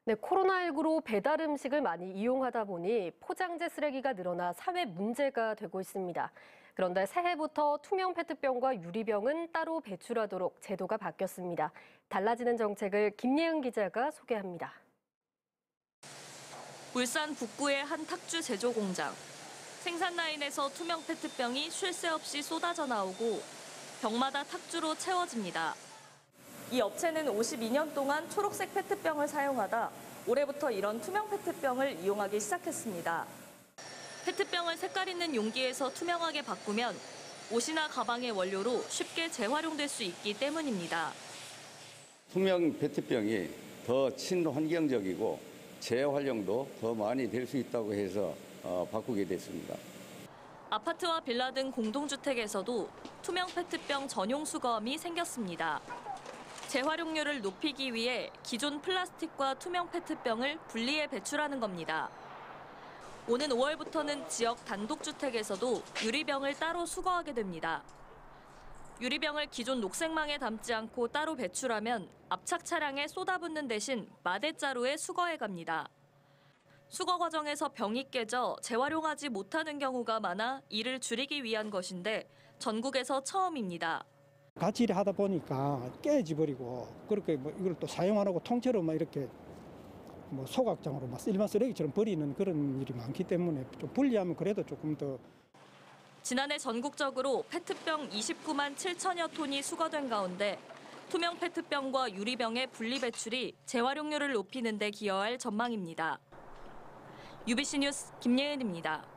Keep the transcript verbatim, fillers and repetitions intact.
네, 코로나십구로 배달 음식을 많이 이용하다 보니 포장재 쓰레기가 늘어나 사회 문제가 되고 있습니다. 그런데 새해부터 투명 페트병과 유리병은 따로 배출하도록 제도가 바뀌었습니다. 달라지는 정책을 김예은 기자가 소개합니다. 울산 북구의 한 탁주 제조 공장. 생산 라인에서 투명 페트병이 쉴 새 없이 쏟아져 나오고 병마다 탁주로 채워집니다. 이 업체는 오십이 년 동안 초록색 페트병을 사용하다 올해부터 이런 투명 페트병을 이용하기 시작했습니다. 페트병을 색깔 있는 용기에서 투명하게 바꾸면 옷이나 가방의 원료로 쉽게 재활용될 수 있기 때문입니다. 투명 페트병이 더 친환경적이고 재활용도 더 많이 될 수 있다고 해서 어, 바꾸게 됐습니다. 아파트와 빌라 등 공동주택에서도 투명 페트병 전용 수거함이 생겼습니다. 재활용률을 높이기 위해 기존 플라스틱과 투명 페트병을 분리해 배출하는 겁니다. 오는 오월부터는 지역 단독주택에서도 유리병을 따로 수거하게 됩니다. 유리병을 기존 녹색망에 담지 않고 따로 배출하면 압착 차량에 쏟아붓는 대신 마대자루에 수거해 갑니다. 수거 과정에서 병이 깨져 재활용하지 못하는 경우가 많아 이를 줄이기 위한 것인데 전국에서 처음입니다. 같이 일하다 보니까 깨져 버리고 그렇게 뭐 이걸 또 사용 안 하고 통째로 막 이렇게 뭐 소각장으로 막 일반 쓰레기처럼 버리는 그런 일이 많기 때문에 좀 분리하면 그래도 조금 더. 지난해 전국적으로 페트병 이십구만 칠천여 톤이 수거된 가운데 투명 페트병과 유리병의 분리 배출이 재활용률을 높이는 데 기여할 전망입니다. 유비씨 뉴스 김예은입니다.